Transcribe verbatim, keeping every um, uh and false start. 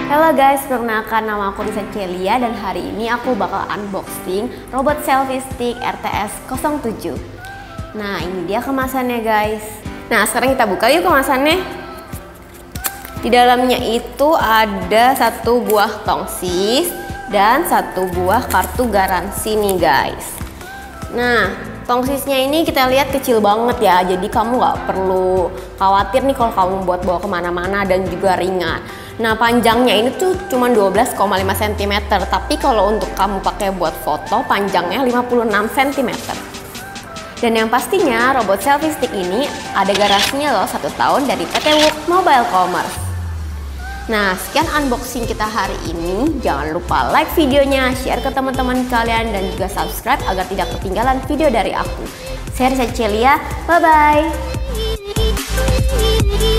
Halo guys, perkenalkan nama aku Risa Celia dan hari ini aku bakal unboxing robot selfie stick R T S nol tujuh. Nah, ini dia kemasannya guys. Nah, sekarang kita buka yuk kemasannya. Di dalamnya itu ada satu buah tongsis dan satu buah kartu garansi nih guys. Nah, tongsisnya ini kita lihat kecil banget ya, jadi kamu nggak perlu khawatir nih kalau kamu buat bawa kemana-mana, dan juga ringan. Nah, panjangnya ini tuh cuma dua belas koma lima sentimeter, tapi kalau untuk kamu pakai buat foto panjangnya lima puluh enam sentimeter. Dan yang pastinya robot selfie stick ini ada garansinya loh satu tahun dari P T Wuk Mobile Commerce. Nah, sekian unboxing kita hari ini. Jangan lupa like videonya, share ke teman-teman kalian, dan juga subscribe agar tidak ketinggalan video dari aku. Saya Risa Celia, bye-bye.